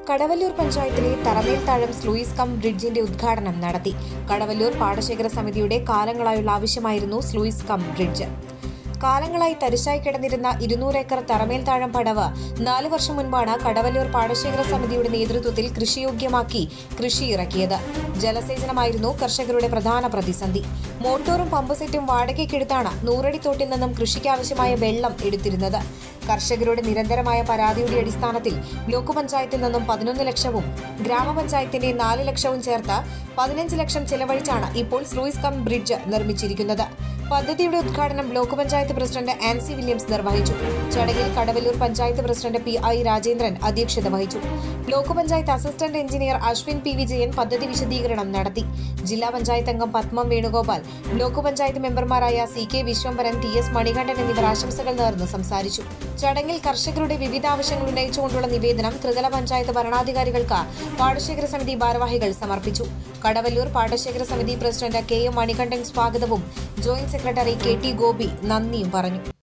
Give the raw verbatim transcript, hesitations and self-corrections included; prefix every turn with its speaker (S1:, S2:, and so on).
S1: കടവല്ലൂർ പഞ്ചായത്തിലെ തറമേൽത്താഴം sluice come ബ്രിഡ്ജിന്റെ ഉദ്ഘാടനം നടത്തി. കടവല്ലൂർ പാടശേഖര സമിതിയുടെ കാലങ്ങളായുള്ള ആവശ്യമായിരുന്നു സ്ലൂയിസ് കം ബ്രിഡ്ജ്. കാലങ്ങളായി തരിശായി കിടന്നിരുന്ന ഇരുന്നൂറ് ഏക്കർ തറമേൽത്താഴം പടവ് നാല് വർഷം മുൻപാണ് കടവല്ലൂർ പാടശേഖര സമിതിയുടെ നേതൃത്വത്തിൽ കൃഷിയോഗ്യമാക്കി കൃഷി ഇറക്കിയത്. ജലസേചനമായിരുന്നു കർഷകരുടെ പ്രധാന പ്രതിസന്ധി. മോട്ടോറും പമ്പ് സെറ്റും വാടകയ്ക്കെടുത്താണ് നൂറടി തോട്ടിൽ നിന്നും കൃഷിക്കാവശ്യമായ വെള്ളം എടുത്തിരുന്നത്. കർഷകരുടെ നിരന്തരമായ പരാതിയുടെ അടിസ്ഥാനത്തിൽ ബ്ലോക്ക് പഞ്ചായത്തിൽ നിന്നും പതിനൊന്ന് ലക്ഷവും ഗ്രാമപഞ്ചായത്തിന്റെ നാല് ലക്ഷവും ചേർത്ത് പതിനഞ്ച് ലക്ഷം ചെലവഴിച്ചാണ് ഇപ്പോൾ സ്ലൂയിസ് കം ബ്രിഡ്ജ് നിർമ്മിച്ചിരിക്കുന്നത്. പദ്ധതിയുടെ ഉദ്ഘാടനം ബ്ലോക്ക് പഞ്ചായത്ത് പ്രസിഡന്റ് ആൻസി വില്യംസ് നിർവഹിച്ചു. ചടങ്ങിൽ Kadavallur panchayat president P I Rajendran അധ്യക്ഷത വഹിച്ചു. Block panchayat assistant engineer Aswin P Vijayan പദ്ധതി വിശദീകരണം നടത്തി. ജില്ലാ പഞ്ചായത്ത് അംഗം പത്മം വേണുഗോപാൽ, ബ്ലോക്ക് പഞ്ചായത്ത് മെമ്പർമാരായ C K Viswambharan, T S Manikandan എന്നിവർ ആശംസകൾ നേർന്ന് സംസാരിച്ചു. ചടങ്ങിൽ കർഷകരുടെ വിവിധ ആവശ്യങ്ങൾ ഉന്നയിച്ചുകൊണ്ടുള്ള നിവേദനം ത്രിതല പഞ്ചായത്ത് ഭരണാധികാരികൾക്ക് പാടശേഖര സമിതി ഭാരവാഹികൾ സമർപ്പിച്ചു. കടവല്ലൂർ പാടശേഖര സമിതി പ്രസിഡന്റ് കെ എം മണികണ്ഠൻ സ്വാഗതവും joint secretary K T Gopi നന്ദിയും പറഞ്ഞു.